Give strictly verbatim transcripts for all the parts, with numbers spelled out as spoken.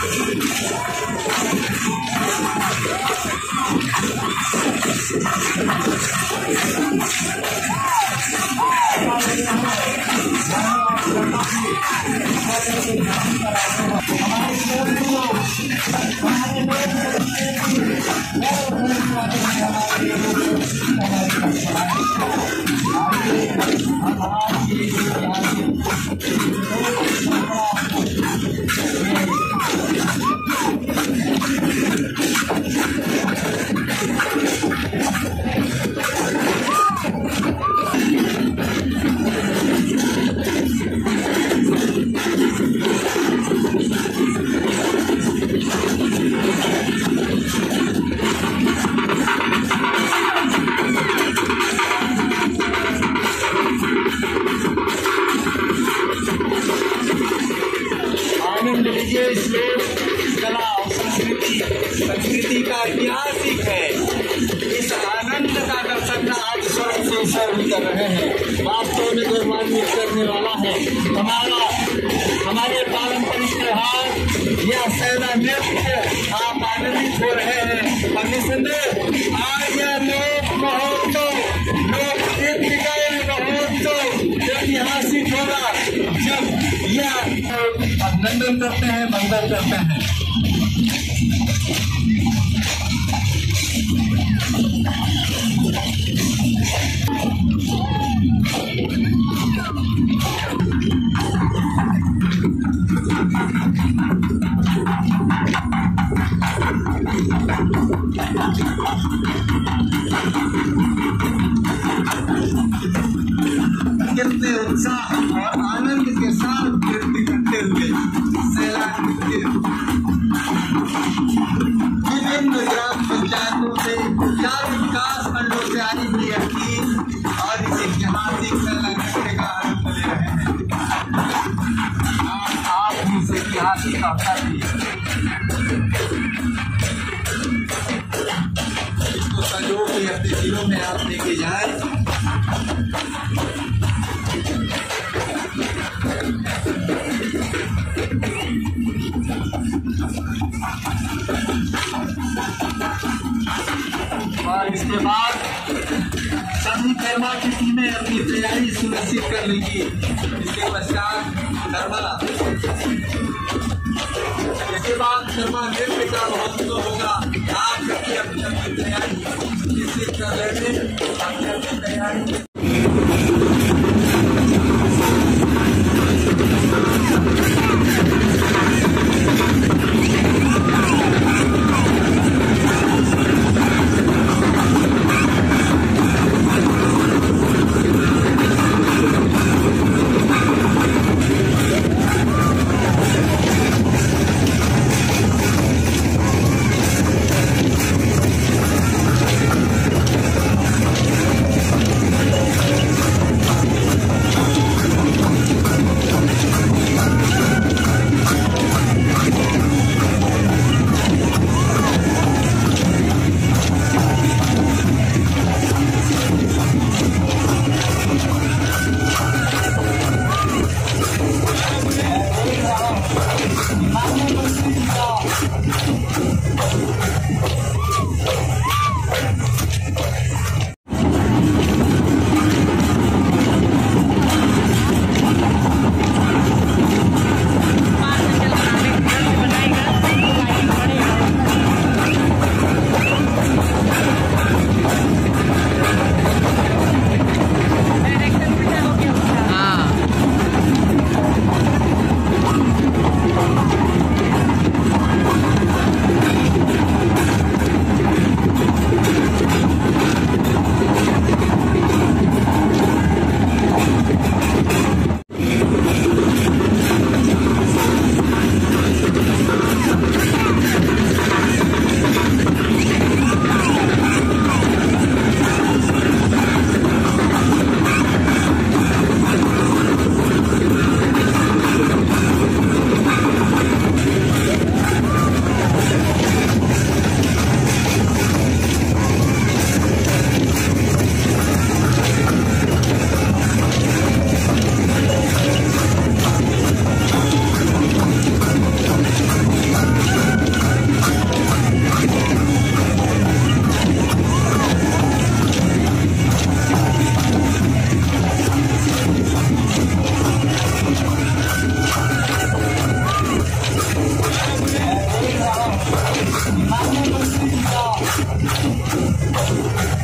संस्कृति का ऐतिहासिक है। इस आनंद का दर्शन आज स्वर्ग से सर्व कर रहे हैं। वास्तव में गौरवान्वित करने वाला है हमारा हमारे पारंपरिक त्योहार यह सैरा नृत्य आप आनंदित हो रहे हैं। और निसंदेह आज यह लोक महोत्सव लोक नृत्य का महोत्सव ऐतिहासिक होगा जब यह अभिनंदन करते हैं, मंगल करते हैं। कितने उत्साह और आनंद के साथ नृत्य करते हुए सैरा नृत्य विभिन्न ग्राम पंचायतों से चार विकास खंडों से आई हुई टीम और इस ऐतिहासिक सैरा नृत्य का आनंद ले रहे हैं। आप भी इस ऐतिहासिक अवसर की इसको संजो के अपने जिलों में आप लेके जाए। और इसके बाद सभी कर्मा की टीमें अपनी तैयारी सुनिश्चित कर लेंगी। इसके पश्चात कर्मा इसके बाद कर्मा नृत्य का महोत्सव होगा। आप सबकी अपनी अपनी तैयारी सुनिश्चित कर लेंगे। अपनी अपनी तैयारी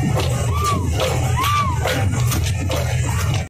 हैं।